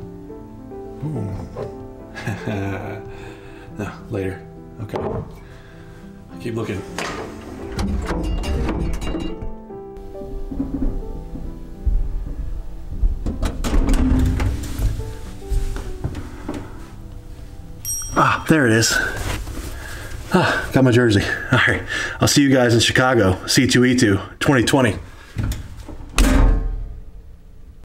No, later. Okay. Keep looking. Ah, there it is. Ah, got my jersey. All right, I'll see you guys in Chicago, C2E2 2020.